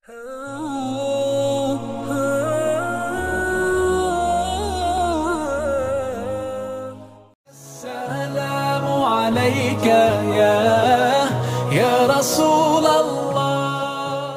السلام عليك يا رسول الله.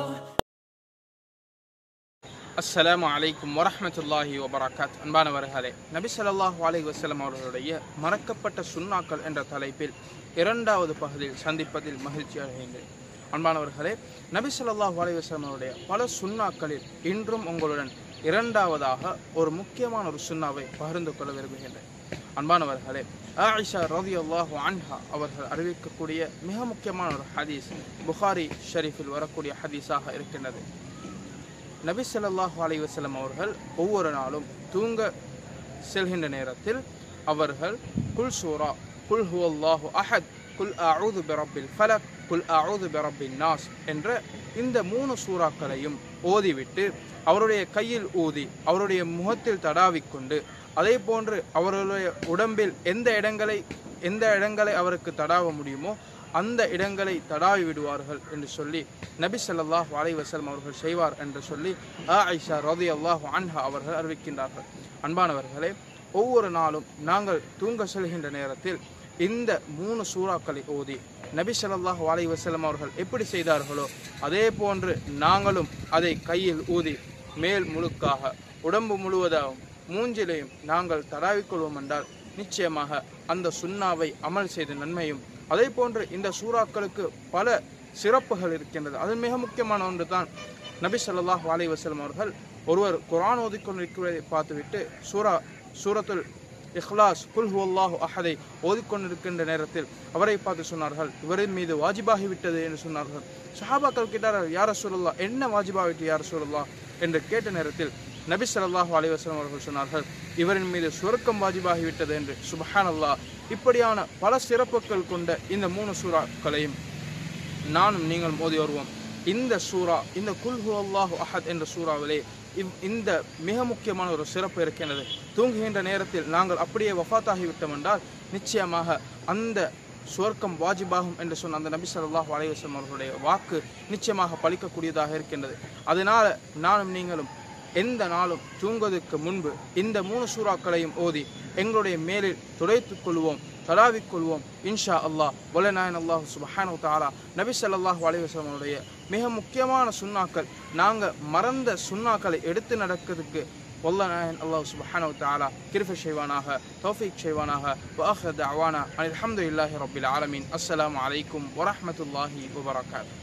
அஸ்ஸலாமு அலைக்கும் வரஹ்மத்துல்லாஹி வபரகாத். அன்பானவர்களே, நபி ஸல்லல்லாஹு அலைஹி வஸல்லம் அவர்களுடைய மறக்கப்பட்ட சுன்னாக்கள் என்ற தலைப்பில் இரண்டாவது பகுதியில் சந்திப்பதில் மகிழ்ச்சி அடைகின்றேன். அன்பானவர்களே, நபி ஸல்லல்லாஹு அலைஹி வஸல்லம் அவருடைய பல சுன்னாக்களில் இன்றும் உங்களுடன் இரண்டாவதாக ஒரு முக்கியமான ஒரு சுன்னாவை பகிர்ந்து கொள்ள விரும்புகின்றேன். அன்பானவர்களே, ஆயிஷா ரலியல்லாஹு அன்ஹா அவர்கள் அறிவிக்கக்கூடிய மிக முக்கியமான ஒரு ஹதீஸ் புகாரி ஷரீஃபில் வரக்கூடிய ஹதீஸாக இருக்கின்றது. நபி ஸல்லல்லாஹு அலைஹி வஸல்லம் அவர்கள் ஒவ்வொரு நாளும் தூங்க செல்கின்ற நேரத்தில் அவர்கள் குல் சூரா, குல் ஹுவல்லாஹு அஹத், குல் அஊது பிரப்பில் ஃபலக், குல் அஊது பிரப்பின் நாஸ் என்ற இந்த 3 சூறாக்களையும் ஓதிவிட்டு அவருடைய கையில் ஊதி அவருடைய முகத்தில் தடாவிக்கொண்டு, அதே போன்று அவர்களுடைய உடம்பில் எந்த இடங்களை அவருக்கு தடாவ முடியுமோ அந்த இடங்களை தடாவி விடுவார்கள் என்று சொல்லி நபி ஸல்லல்லாஹு அலைஹி வஸல்லம் அவர்கள் செய்வார் என்று சொல்லி ஆயிஷா ரலியல்லாஹு அன்ஹா அவர்கள் அறிவிக்கின்றார்கள். அன்பானவர்களே, ஒவ்வொரு நாளும் நாங்கள் தூங்க செல்கின்ற நேரத்தில் இந்த 3 சூறாக்களை ஓதி நபி ஸல்லல்லாஹு அலைஹி வஸல்லம் அவர்கள் எப்படி செய்தார்களோ அதே போன்று நாங்களும் அதை கையில் ஊதி மேல் முழுக்காக உடம்பு முழுவதாகவும் மூஞ்சிலையும் நாங்கள் தடாவிக்கொள்வோம் என்றால் நிச்சயமாக அந்த சுன்னாவை அமல் செய்த நன்மையும், அதே போன்று இந்த சூறாக்களுக்கு பல சிறப்புகள் இருக்கின்றது. அது மிக முக்கியமான ஒன்று தான். நபி ஸல்லல்லாஹு அலைஹி வஸல்லம் அவர்கள் ஒருவர் குர்ஆன் ஓதிக்கொண்டிருக்கிறதை பார்த்துவிட்டு சூரத்துல் இஹ்லாஸ், குல் ஹுவல்லாஹு அஹதை ஓதிக்கொண்டிருக்கின்ற நேரத்தில் அவரை பார்த்து சொன்னார்கள், இவரின் மீது வாஜிபாகிவிட்டது என்று சொன்னார்கள். சஹாபாக்கள் கேட்டார்கள், யா ரசூலுல்லாஹ், என்ன வாஜிபாகிவிட்டு யா ரசூலுல்லாஹ் என்று கேட்ட நேரத்தில் நபி ஸல்லல்லாஹு அலைஹி வஸல்லம் அவர்கள் சொன்னார்கள், இவரின் மீது சுவர்க்கம் வாஜிபாகிவிட்டது என்று. சுப்ஹானல்லாஹ். இப்படியான பல சிறப்புகள் கொண்ட இந்த 3 சூறாக்களையும் நானும் நீங்களும் ஓதி வருவோம். இந்த சூரா, இந்த குல் ஹுவல்லாஹு அஹத் என்ற சூறாவிலே இந்த மிக முக்கியமான ஒரு சிறப்பு இருக்கின்றது. தூங்குகின்ற நேரத்தில் நாங்கள் அப்படியே வஃபாத்தாகிவிட்டோம் என்றால் நிச்சயமாக அந்த சுவர்க்கம் வாஜிபாகும் என்று சொன்ன அந்த நபி ஸல்லல்லாஹு அலைஹி வஸல்லம் அவர்களுடைய வாக்கு நிச்சயமாக பலிக்கக்கூடியதாக இருக்கின்றது. அதனால் நானும் நீங்களும் எந்த நாளும் தூங்குவதற்கு முன்பு இந்த 3 சூறாக்களையும் ஓதி எங்களுடைய மேலில் துடைத்துக் கொள்வோம், தடாவிக்கொள்வோம். இன்ஷா அல்லாஹ். வலநாயன் அல்லாஹ் சுப்ஹானஹு வ தஆலா நபி ஸல்லல்லாஹு அலைஹி வஸல்லம் அவருடைய மிக முக்கியமான சுன்னாக்கள், நாங்கள் மறந்த சுன்னாக்களை எடுத்து நடக்கிறதுக்கு வல்லநாயன் அல்லாஹ் சுப்ஹானஹு வ தஆலா கிருபை செய்வானாக, தௌஃபீக் செய்வானாக. வ ஆখির தஅவானா அல்ஹம்துலில்லாஹி ரப்பில் ஆலமீன். அஸ்ஸலாமு அலைக்கும் வரஹ்மத்துல்லாஹி வபரகாத்துஹு.